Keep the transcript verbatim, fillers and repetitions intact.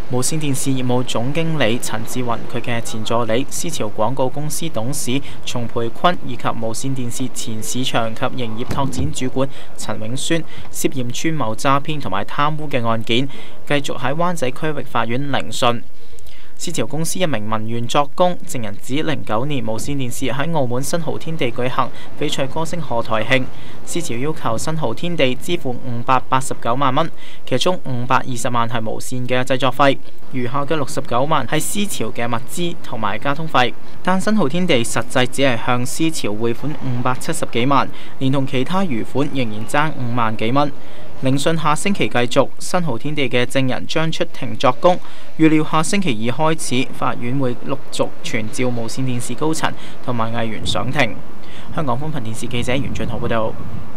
無線電視業務總經理陳志雲、佢嘅前助理思潮廣告公司董事叢培坤以及無線電視前市場及營業拓展主管陳永宣涉嫌串謀詐騙同埋貪污嘅案件，繼續喺灣仔區域法院聆訊。思潮公司一名文員作供，證人指零九年無線電視喺澳門新濠天地舉行翡翠歌星賀台慶，思潮要求新濠天地支付五百八十九萬蚊，其中五百二十萬係無線嘅製作費，餘下嘅六十九萬係思潮嘅物資同埋交通費。但新濠天地實際只係向思潮匯款五百七十幾萬，連同其他餘款仍然爭五萬幾蚊。聆訊下星期繼續，新濠天地嘅證人將出庭作供，預料下星期二開始，法院會陸續傳召無線電視高層同埋藝員上庭。香港寬頻電視記者袁俊豪報道。